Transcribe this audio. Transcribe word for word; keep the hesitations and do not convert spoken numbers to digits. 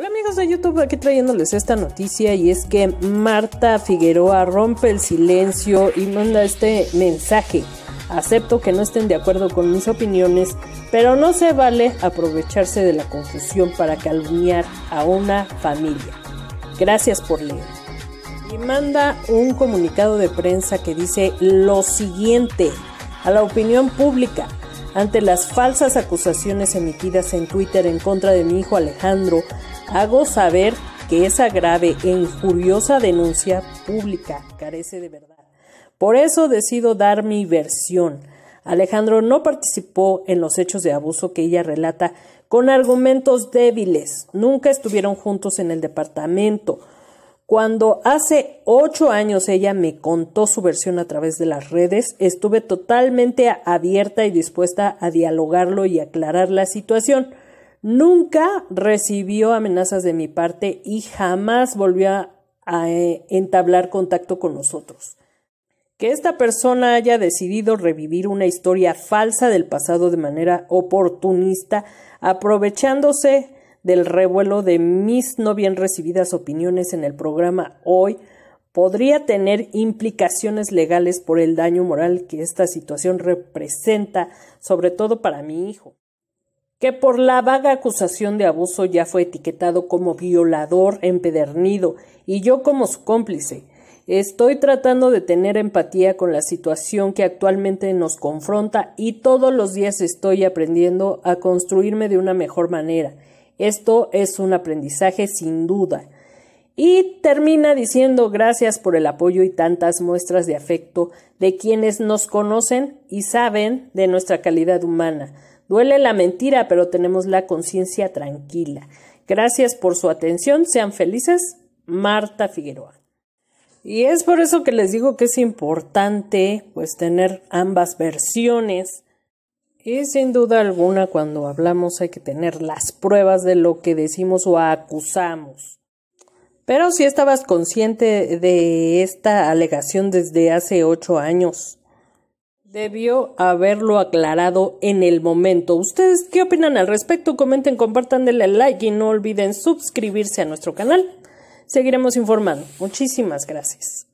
Hola amigos de YouTube, aquí trayéndoles esta noticia, y es que Marta Figueroa rompe el silencio y manda este mensaje: acepto que no estén de acuerdo con mis opiniones, pero no se vale aprovecharse de la confusión para calumniar a una familia. Gracias por leer. Y manda un comunicado de prensa que dice lo siguiente a la opinión pública: ante las falsas acusaciones emitidas en Twitter en contra de mi hijo Alejandro, hago saber que esa grave e injuriosa denuncia pública carece de verdad. Por eso decido dar mi versión. Alejandro no participó en los hechos de abuso que ella relata con argumentos débiles. Nunca estuvieron juntos en el departamento. Cuando hace ocho años ella me contó su versión a través de las redes, estuve totalmente abierta y dispuesta a dialogarlo y aclarar la situación. Nunca recibió amenazas de mi parte y jamás volvió a, a eh, entablar contacto con nosotros. Que esta persona haya decidido revivir una historia falsa del pasado de manera oportunista, aprovechándose del revuelo de mis no bien recibidas opiniones en el programa Hoy, podría tener implicaciones legales por el daño moral que esta situación representa, sobre todo para mi hijo, que por la vaga acusación de abuso ya fue etiquetado como violador empedernido y yo como su cómplice. Estoy tratando de tener empatía con la situación que actualmente nos confronta y todos los días estoy aprendiendo a construirme de una mejor manera. Esto es un aprendizaje sin duda. Y termina diciendo gracias por el apoyo y tantas muestras de afecto de quienes nos conocen y saben de nuestra calidad humana. Duele la mentira, pero tenemos la conciencia tranquila. Gracias por su atención. Sean felices. Marta Figueroa. Y es por eso que les digo que es importante pues tener ambas versiones. Y sin duda alguna cuando hablamos hay que tener las pruebas de lo que decimos o acusamos. Pero si estabas consciente de esta alegación desde hace ocho años, debió haberlo aclarado en el momento. ¿Ustedes qué opinan al respecto? Comenten, compartan, denle like y no olviden suscribirse a nuestro canal. Seguiremos informando. Muchísimas gracias.